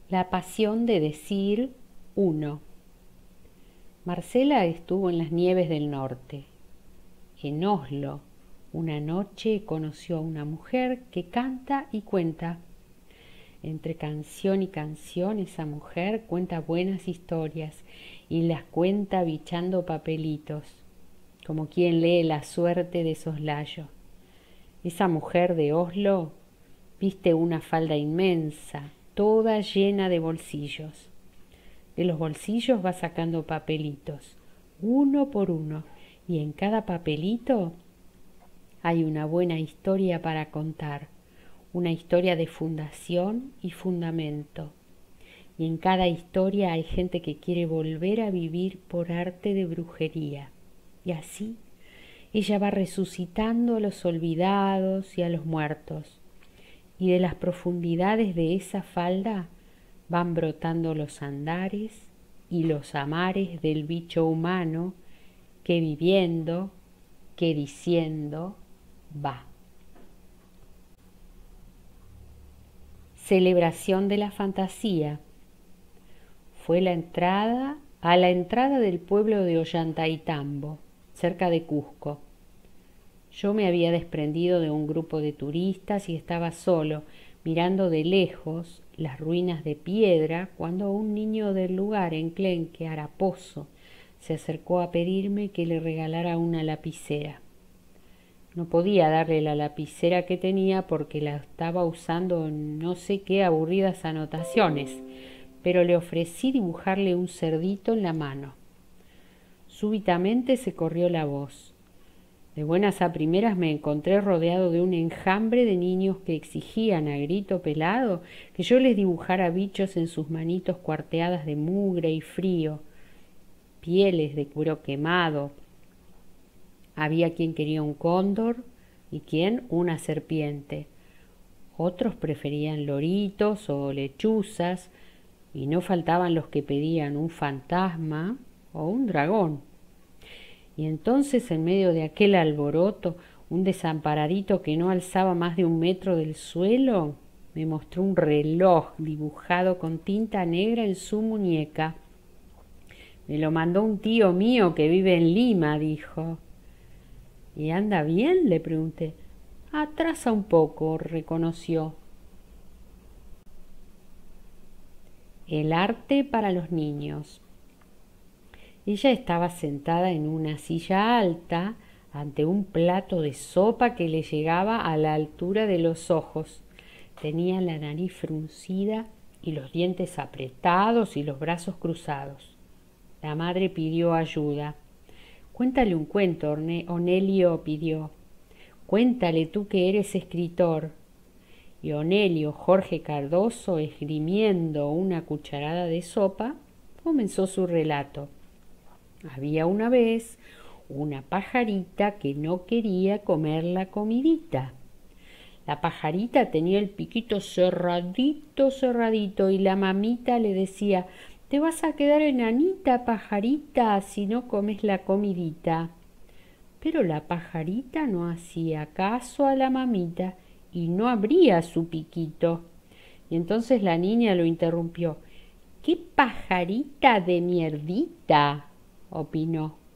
La pasión de decir uno. Marcela estuvo en las nieves del norte. En Oslo, una noche conoció a una mujer que canta y cuenta. Entre canción y canción esa mujer cuenta buenas historias y las cuenta bichando papelitos, como quien lee la suerte de soslayo. Esa mujer de Oslo viste una falda inmensa, toda llena de bolsillos. De los bolsillos va sacando papelitos, uno por uno, y en cada papelito hay una buena historia para contar, una historia de fundación y fundamento. Y en cada historia hay gente que quiere volver a vivir por arte de brujería. Y así ella va resucitando a los olvidados y a los muertos. Y de las profundidades de esa falda van brotando los andares y los amares del bicho humano que viviendo, que diciendo va. Celebración de la fantasía. Fue a la entrada del pueblo de Ollantaytambo, cerca de Cusco. Yo me había desprendido de un grupo de turistas y estaba solo, mirando de lejos las ruinas de piedra, cuando un niño del lugar, enclenque, haraposo, se acercó a pedirme que le regalara una lapicera. No podía darle la lapicera que tenía porque la estaba usando en no sé qué aburridas anotaciones, pero le ofrecí dibujarle un cerdito en la mano. Súbitamente se corrió la voz. De buenas a primeras me encontré rodeado de un enjambre de niños que exigían a grito pelado que yo les dibujara bichos en sus manitos cuarteadas de mugre y frío, pieles de cuero quemado. Había quien quería un cóndor y quien una serpiente. Otros preferían loritos o lechuzas y no faltaban los que pedían un fantasma o un dragón. Y entonces, en medio de aquel alboroto, un desamparadito que no alzaba más de 1 metro del suelo me mostró un reloj dibujado con tinta negra en su muñeca. Me lo mandó un tío mío que vive en Lima, dijo. ¿Y anda bien?, le pregunté. Atrasa un poco, reconoció. El arte para los niños. Ella estaba sentada en una silla alta ante un plato de sopa que le llegaba a la altura de los ojos. Tenía la nariz fruncida y los dientes apretados y los brazos cruzados. La madre pidió ayuda. Cuéntale un cuento, Onelio pidió. Cuéntale tú que eres escritor. Y Onelio Jorge Cardoso, esgrimiendo una cucharada de sopa, comenzó su relato. Había una vez una pajarita que no quería comer la comidita. La pajarita tenía el piquito cerradito, cerradito, y la mamita le decía: «Te vas a quedar enanita, pajarita, si no comes la comidita». Pero la pajarita no hacía caso a la mamita y no abría su piquito. Y entonces la niña lo interrumpió. «¡Qué pajarita de mierdita!», opinó.